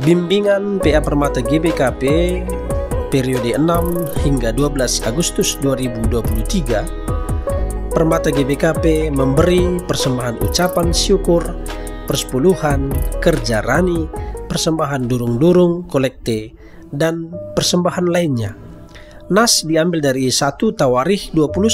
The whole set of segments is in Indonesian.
Bimbingan PA Permata GBKP periode 6 hingga 12 Agustus 2023. Permata GBKP memberi persembahan ucapan syukur, persepuluhan, kerja rani, persembahan durung-durung, kolekte, dan persembahan lainnya. Nas diambil dari 1 Tawarikh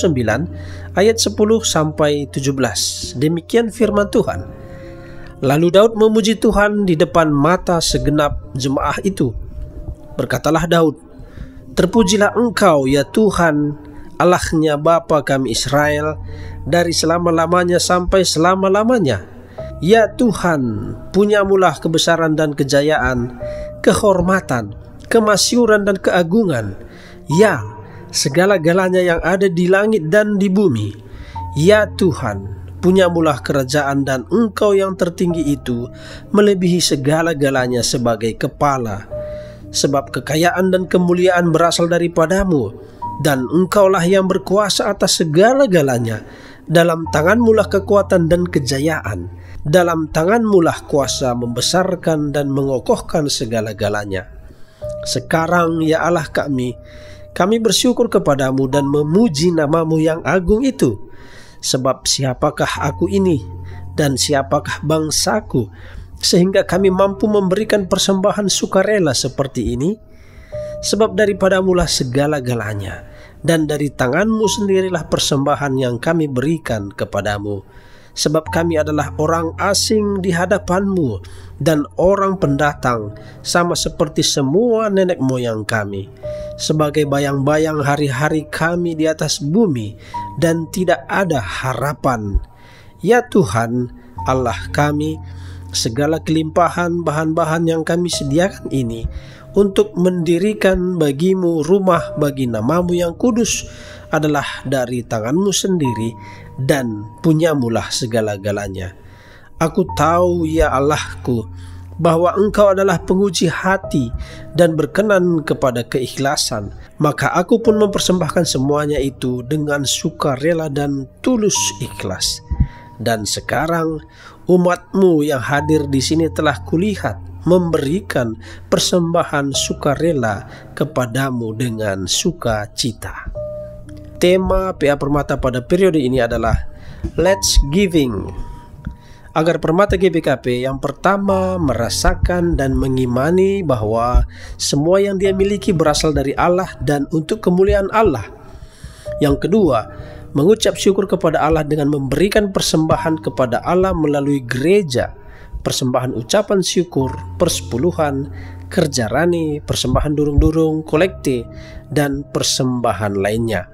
29 ayat 10 sampai 17. Demikian firman Tuhan. Lalu Daud memuji Tuhan di depan mata segenap jemaah itu. Berkatalah Daud, "Terpujilah Engkau ya Tuhan, Allahnya Bapa kami Israel, dari selama-lamanya sampai selama-lamanya. Ya Tuhan, punyamulah kebesaran dan kejayaan, kehormatan, kemasyuran dan keagungan. Ya, segala-galanya yang ada di langit dan di bumi. Ya Tuhan, punyamulah kerajaan dan Engkau yang tertinggi itu melebihi segala-galanya sebagai kepala. Sebab kekayaan dan kemuliaan berasal daripadamu, dan Engkaulah yang berkuasa atas segala-galanya. Dalam tangan-Mulah kekuatan dan kejayaan. Dalam tangan-Mulah kuasa membesarkan dan mengokohkan segala-galanya. Sekarang ya Allah kami bersyukur kepadamu dan memuji nama-Mu yang agung itu. Sebab siapakah aku ini dan siapakah bangsaku sehingga kami mampu memberikan persembahan sukarela seperti ini? Sebab daripadamulah segala-galanya, dan dari tangan-Mu sendirilah persembahan yang kami berikan kepadamu. Sebab kami adalah orang asing di hadapan-Mu dan orang pendatang, sama seperti semua nenek moyang kami. Sebagai bayang-bayang hari-hari kami di atas bumi, dan tidak ada harapan. Ya Tuhan, Allah kami, segala kelimpahan bahan-bahan yang kami sediakan ini untuk mendirikan bagi-Mu rumah bagi nama-Mu yang kudus adalah dari tangan-Mu sendiri, dan punyamulah segala-galanya. Aku tahu ya Allahku, bahwa Engkau adalah penguji hati dan berkenan kepada keikhlasan. Maka aku pun mempersembahkan semuanya itu dengan sukarela dan tulus ikhlas. Dan sekarang umat-Mu yang hadir di sini telah kulihat memberikan persembahan sukarela kepadamu dengan sukacita. Tema PA Permata pada periode ini adalah Let's Giving. Agar Permata GBKP yang pertama merasakan dan mengimani bahwa semua yang dia miliki berasal dari Allah dan untuk kemuliaan Allah. Yang kedua, mengucap syukur kepada Allah dengan memberikan persembahan kepada Allah melalui gereja, persembahan ucapan syukur, persepuluhan, kerja rani, persembahan durung-durung, kolekte, dan persembahan lainnya.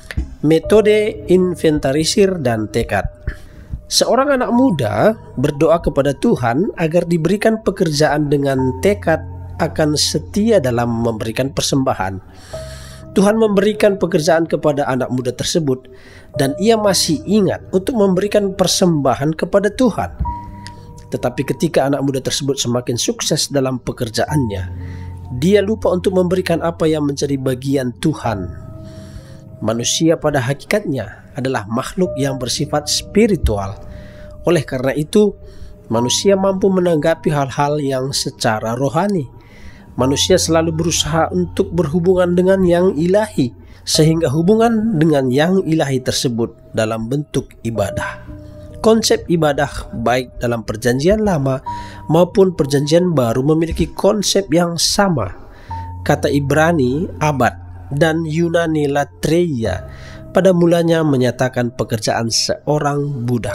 Metode inventarisir dan tekad. Seorang anak muda berdoa kepada Tuhan agar diberikan pekerjaan dengan tekad akan setia dalam memberikan persembahan. Tuhan memberikan pekerjaan kepada anak muda tersebut dan ia masih ingat untuk memberikan persembahan kepada Tuhan. Tetapi ketika anak muda tersebut semakin sukses dalam pekerjaannya, dia lupa untuk memberikan apa yang menjadi bagian Tuhan. Manusia pada hakikatnya adalah makhluk yang bersifat spiritual. Oleh karena itu, manusia mampu menanggapi hal-hal yang secara rohani. Manusia selalu berusaha untuk berhubungan dengan yang ilahi, sehingga hubungan dengan yang ilahi tersebut dalam bentuk ibadah. Konsep ibadah baik dalam perjanjian lama maupun perjanjian baru memiliki konsep yang sama. Kata Ibrani abad dan Yunani latreia pada mulanya menyatakan pekerjaan seorang budak.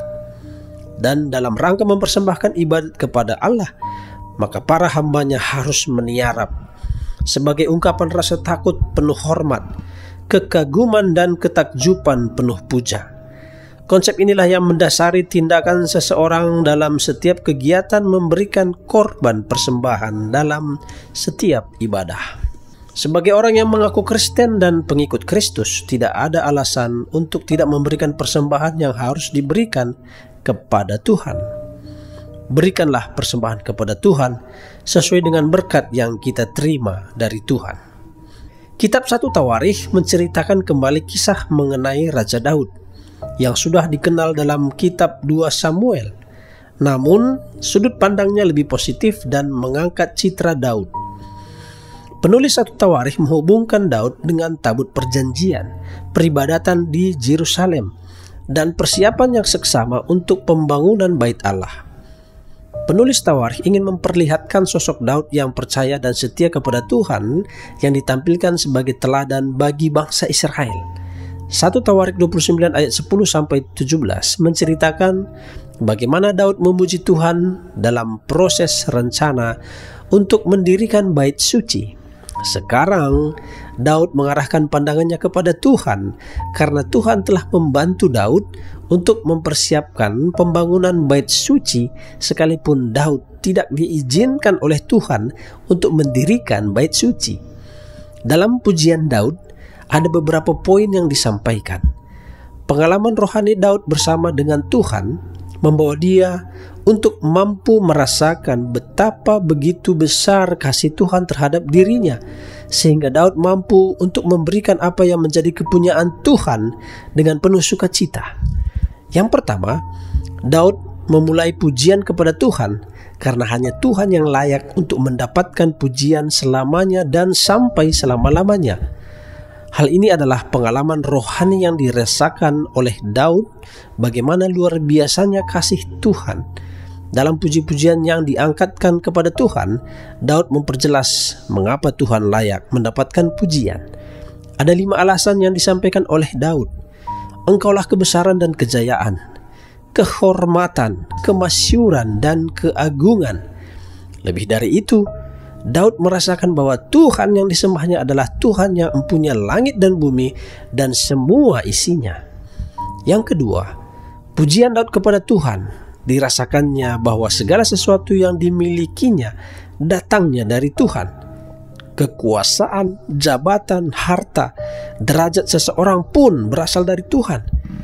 Dan dalam rangka mempersembahkan ibadat kepada Allah, maka para hambanya harus meniarap sebagai ungkapan rasa takut penuh hormat, kekaguman dan ketakjuban penuh puja. Konsep inilah yang mendasari tindakan seseorang dalam setiap kegiatan memberikan korban persembahan dalam setiap ibadah. Sebagai orang yang mengaku Kristen dan pengikut Kristus, tidak ada alasan untuk tidak memberikan persembahan yang harus diberikan kepada Tuhan. Berikanlah persembahan kepada Tuhan sesuai dengan berkat yang kita terima dari Tuhan. Kitab 1 Tawarikh menceritakan kembali kisah mengenai Raja Daud yang sudah dikenal dalam kitab 2 Samuel. Namun, sudut pandangnya lebih positif dan mengangkat citra Daud. Penulis 1 Tawarikh menghubungkan Daud dengan tabut perjanjian, peribadatan di Yerusalem, dan persiapan yang seksama untuk pembangunan Bait Allah. Penulis Tawarikh ingin memperlihatkan sosok Daud yang percaya dan setia kepada Tuhan yang ditampilkan sebagai teladan bagi bangsa Israel. 1 Tawarikh 29 ayat 10-17 menceritakan bagaimana Daud memuji Tuhan dalam proses rencana untuk mendirikan bait suci. Sekarang Daud mengarahkan pandangannya kepada Tuhan karena Tuhan telah membantu Daud untuk mempersiapkan pembangunan bait suci, sekalipun Daud tidak diizinkan oleh Tuhan untuk mendirikan bait suci. Dalam pujian Daud ada beberapa poin yang disampaikan. Pengalaman rohani Daud bersama dengan Tuhan membawa dia untuk mampu merasakan betapa begitu besar kasih Tuhan terhadap dirinya, sehingga Daud mampu untuk memberikan apa yang menjadi kepunyaan Tuhan dengan penuh sukacita. Yang pertama, Daud memulai pujian kepada Tuhan karena hanya Tuhan yang layak untuk mendapatkan pujian selamanya dan sampai selama-lamanya. Hal ini adalah pengalaman rohani yang dirasakan oleh Daud, bagaimana luar biasanya kasih Tuhan. Dalam puji-pujian yang diangkatkan kepada Tuhan, Daud memperjelas mengapa Tuhan layak mendapatkan pujian. Ada 5 alasan yang disampaikan oleh Daud. Engkaulah kebesaran dan kejayaan, kehormatan, kemasyuran, dan keagungan. Lebih dari itu, Daud merasakan bahwa Tuhan yang disembahnya adalah Tuhan yang mempunyai langit dan bumi dan semua isinya. Yang kedua, pujian Daud kepada Tuhan dirasakannya bahwa segala sesuatu yang dimilikinya datangnya dari Tuhan. Kekuasaan, jabatan, harta, derajat seseorang pun berasal dari Tuhan.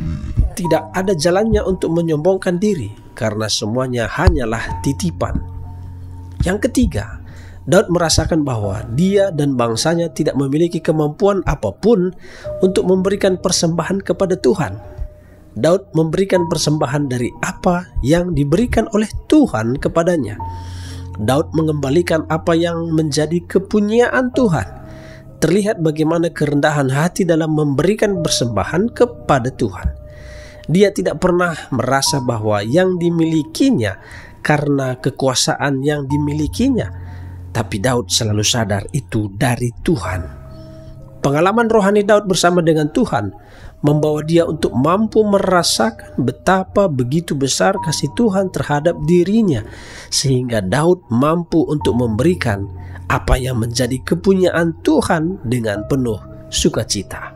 Tidak ada jalannya untuk menyombongkan diri karena semuanya hanyalah titipan. Yang ketiga, Daud merasakan bahwa dia dan bangsanya tidak memiliki kemampuan apapun untuk memberikan persembahan kepada Tuhan. Daud memberikan persembahan dari apa yang diberikan oleh Tuhan kepadanya. Daud mengembalikan apa yang menjadi kepunyaan Tuhan. Terlihat bagaimana kerendahan hati dalam memberikan persembahan kepada Tuhan. Dia tidak pernah merasa bahwa yang dimilikinya karena kekuasaan yang dimilikinya, tapi Daud selalu sadar itu dari Tuhan. Pengalaman rohani Daud bersama dengan Tuhan membawa dia untuk mampu merasakan betapa begitu besar kasih Tuhan terhadap dirinya, sehingga Daud mampu untuk memberikan apa yang menjadi kepunyaan Tuhan dengan penuh sukacita.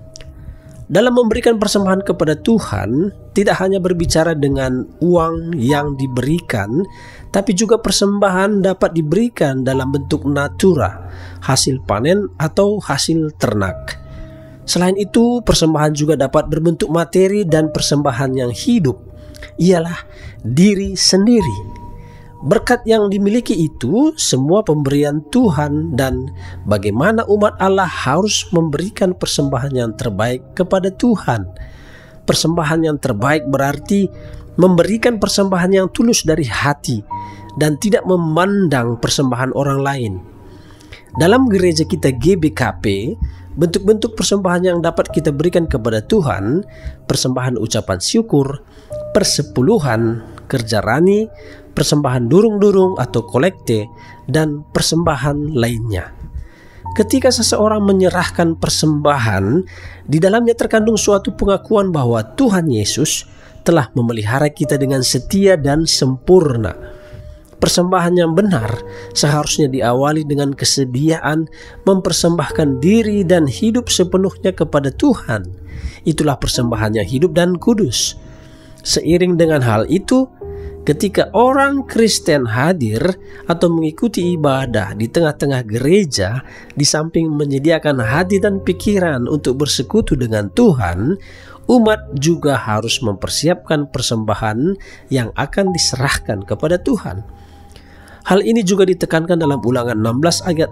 Dalam memberikan persembahan kepada Tuhan, tidak hanya berbicara dengan uang yang diberikan, tapi juga persembahan dapat diberikan dalam bentuk natura, hasil panen atau hasil ternak. Selain itu, persembahan juga dapat berbentuk materi, dan persembahan yang hidup ialah diri sendiri. Berkat yang dimiliki itu semua pemberian Tuhan, dan bagaimana umat Allah harus memberikan persembahan yang terbaik kepada Tuhan. Persembahan yang terbaik berarti memberikan persembahan yang tulus dari hati dan tidak memandang persembahan orang lain. Dalam gereja kita GBKP, bentuk-bentuk persembahan yang dapat kita berikan kepada Tuhan: persembahan ucapan syukur, persepuluhan, kerja rani, persembahan durung-durung atau kolekte, dan persembahan lainnya. Ketika seseorang menyerahkan persembahan, di dalamnya terkandung suatu pengakuan bahwa Tuhan Yesus telah memelihara kita dengan setia dan sempurna. Persembahan yang benar seharusnya diawali dengan kesediaan mempersembahkan diri dan hidup sepenuhnya kepada Tuhan. Itulah persembahan yang hidup dan kudus. Seiring dengan hal itu, ketika orang Kristen hadir atau mengikuti ibadah di tengah-tengah gereja, di samping menyediakan hati dan pikiran untuk bersekutu dengan Tuhan, umat juga harus mempersiapkan persembahan yang akan diserahkan kepada Tuhan. Hal ini juga ditekankan dalam Ulangan 16 ayat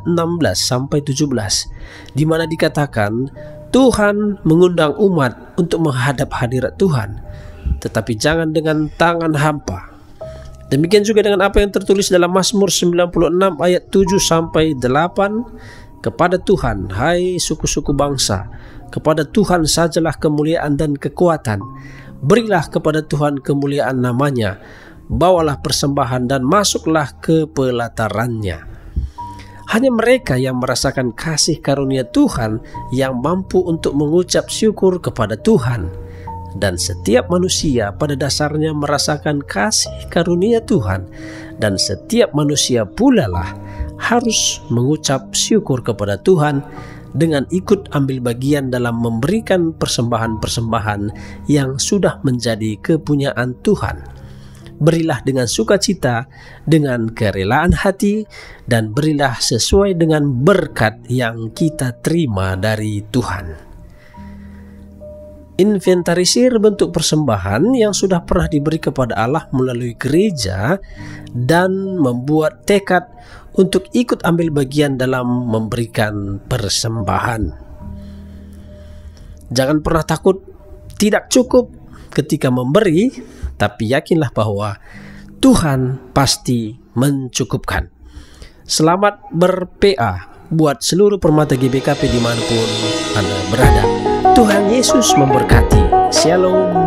16-17, di mana dikatakan Tuhan mengundang umat untuk menghadap hadirat Tuhan, tetapi jangan dengan tangan hampa. Demikian juga dengan apa yang tertulis dalam Mazmur 96 ayat 7 sampai 8. Kepada Tuhan, hai suku-suku bangsa, kepada Tuhan sajalah kemuliaan dan kekuatan. Berilah kepada Tuhan kemuliaan namanya. Bawalah persembahan dan masuklah ke pelatarannya. Hanya mereka yang merasakan kasih karunia Tuhan yang mampu untuk mengucap syukur kepada Tuhan. Dan setiap manusia pada dasarnya merasakan kasih karunia Tuhan. Dan setiap manusia pula lah harus mengucap syukur kepada Tuhan dengan ikut ambil bagian dalam memberikan persembahan-persembahan yang sudah menjadi kepunyaan Tuhan. Berilah dengan sukacita, dengan kerelaan hati, dan berilah sesuai dengan berkat yang kita terima dari Tuhan. Inventarisir bentuk persembahan yang sudah pernah diberi kepada Allah melalui gereja dan membuat tekad untuk ikut ambil bagian dalam memberikan persembahan. Jangan pernah takut tidak cukup ketika memberi, tapi yakinlah bahwa Tuhan pasti mencukupkan. Selamat ber-PA buat seluruh permata GBKP dimanapun Anda berada. Tuhan Yesus memberkati. Shalom.